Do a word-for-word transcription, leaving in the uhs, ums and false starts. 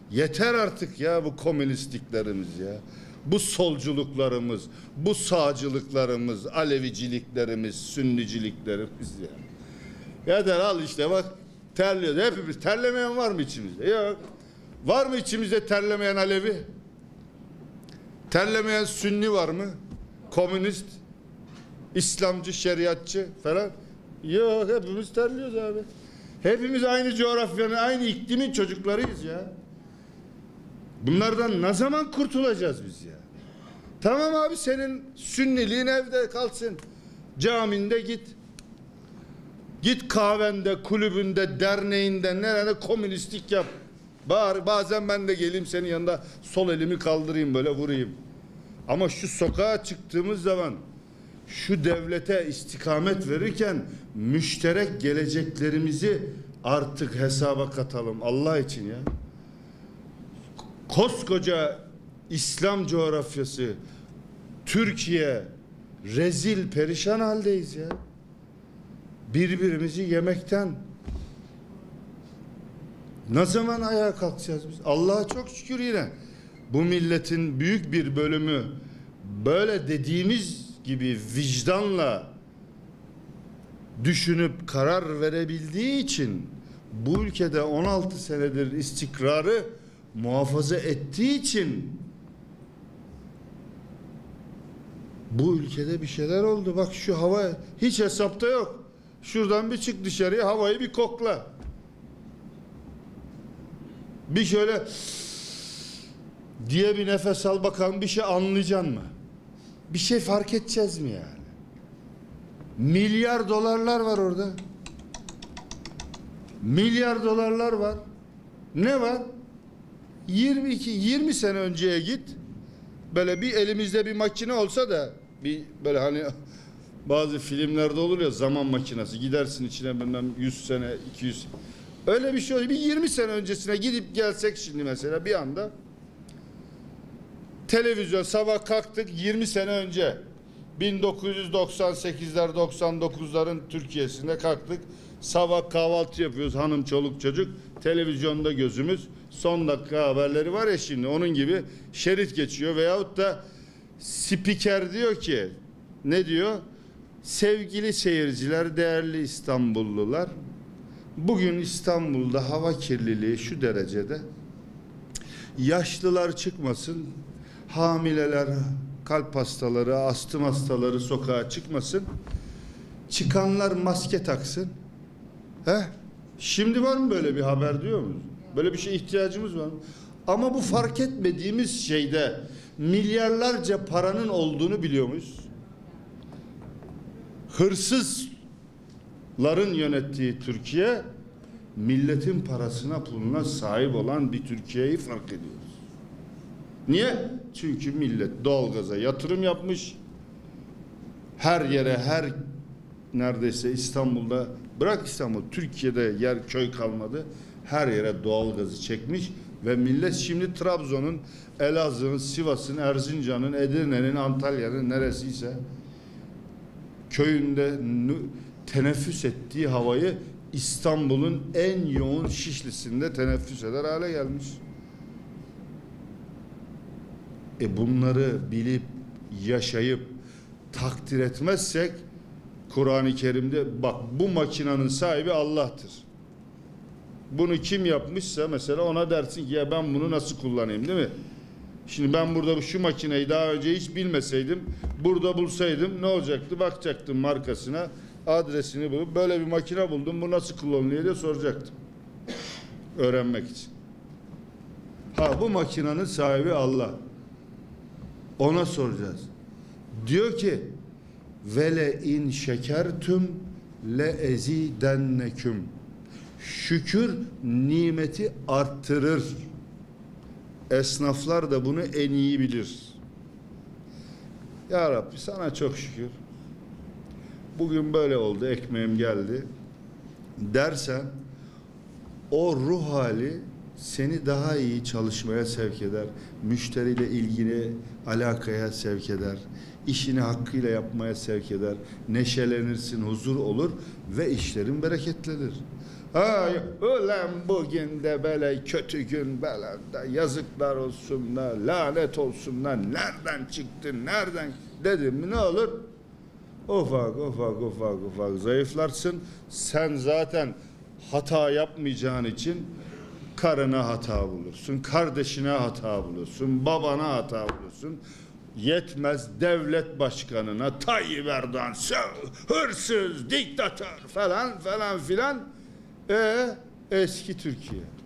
Yeter artık ya bu komünistliklerimiz ya. Bu solculuklarımız, bu sağcılıklarımız, Aleviciliklerimiz, Sünniciliklerimiz ya. Yeter, al işte bak, terliyoruz hepimiz. Terlemeyen var mı içimizde? Yok. Var mı içimizde terlemeyen Alevi? Terlemeyen Sünni var mı? Komünist, İslamcı, şeriatçı falan? Yok, hepimiz terliyoruz abi. Hepimiz aynı coğrafyanın, aynı iklimin çocuklarıyız ya. Bunlardan ne zaman kurtulacağız biz ya? Tamam abi, senin Sünniliğin evde kalsın. Caminde git. Git kahvende, kulübünde, derneğinde, nerede komünistlik yap. Bağır, bazen ben de geleyim senin yanında, sol elimi kaldırayım, böyle vurayım. Ama şu sokağa çıktığımız zaman, şu devlete istikamet verirken müşterek geleceklerimizi artık hesaba katalım Allah için ya. Koskoca İslam coğrafyası, Türkiye, rezil perişan haldeyiz ya. Birbirimizi yemekten ne zaman ayağa kalkacağız biz? Allah'a çok şükür yine bu milletin büyük bir bölümü böyle dediğimiz gibi vicdanla düşünüp karar verebildiği için bu ülkede on altı senedir istikrarı muhafaza ettiği için bu ülkede bir şeyler oldu. Bak şu hava hiç hesapta yok. Şuradan bir çık dışarıya, havayı bir kokla. Bir şöyle diye bir nefes al bakalım, bir şey anlayacaksın mı? Bir şey fark edeceğiz mi yani? Milyar dolarlar var orada. Milyar dolarlar var. Ne var? yirmi iki yirmi sene önceye git. Böyle bir elimizde bir makine olsa da, bir böyle hani bazı filmlerde olur ya, zaman makinesi, gidersin içine bilmem yüz sene, iki yüz, öyle bir şey oluyor. Bir yirmi sene öncesine gidip gelsek şimdi mesela, bir anda televizyon, sabah kalktık yirmi sene önce bin dokuz yüz doksan sekizler doksan dokuzların Türkiye'sinde kalktık, sabah kahvaltı yapıyoruz, hanım çoluk çocuk, televizyonda gözümüz, son dakika haberleri var ya şimdi, onun gibi şerit geçiyor veyahut da spiker diyor ki, ne diyor? Sevgili seyirciler, değerli İstanbullular, bugün İstanbul'da hava kirliliği şu derecede, yaşlılar çıkmasın, hamileler, kalp hastaları, astım hastaları sokağa çıkmasın, çıkanlar maske taksın. He? Şimdi var mı böyle bir haber diyor muyuz? Böyle bir şey ihtiyacımız var mı? Ama bu fark etmediğimiz şeyde milyarlarca paranın olduğunu biliyor muyuz? Hırsızların yönettiği Türkiye, milletin parasına, puluna sahip olan bir Türkiye'yi fark ediyoruz. Niye? Çünkü millet doğalgaza yatırım yapmış. Her yere, her neredeyse İstanbul'da, bırak İstanbul, Türkiye'de yer köy kalmadı. Her yere doğalgazı çekmiş ve millet şimdi Trabzon'un, Elazığ'ın, Sivas'ın, Erzincan'ın, Edirne'nin, Antalya'nın neresiyse köyünde teneffüs ettiği havayı İstanbul'un en yoğun Şişli'sinde teneffüs eder hale gelmiş. E bunları bilip, yaşayıp, takdir etmezsek, Kur'an-ı Kerim'de bak, bu makinenin sahibi Allah'tır. Bunu kim yapmışsa mesela ona dersin ki ya ben bunu nasıl kullanayım, değil mi? Şimdi ben burada şu makineyi daha önce hiç bilmeseydim, burada bulsaydım ne olacaktı? Bakacaktım markasına, adresini bulup böyle bir makine buldum, bu nasıl kullanılıyor diye soracaktım. Öğrenmek için. Ha, bu makinenin sahibi Allah. Ona soracağız. Diyor ki vele in şekertüm le ezidenneküm. Şükür nimeti arttırır. Esnaflar da bunu en iyi bilir. Ya Rabbi sana çok şükür. Bugün böyle oldu, ekmeğim geldi dersen, o ruh hali seni daha iyi çalışmaya sevk eder. Müşteriyle ilgili alakaya sevk eder. işini hakkıyla yapmaya sevk eder. Neşelenirsin, huzur olur ve işlerin bereketlenir. Ay ulan bugün de böyle kötü gün belanda yazıklar olsunlar, lanet olsunlar, nereden çıktın, nereden dedim mi ne olur? Ufak ufak ufak ufak zayıflarsın. Sen zaten hata yapmayacağın için karına hata bulursun, kardeşine hata bulursun, babana hata bulursun. Yetmez devlet başkanına Tayyip Erdoğan hırsız, diktatör falan falan filan. E eski Türkiye.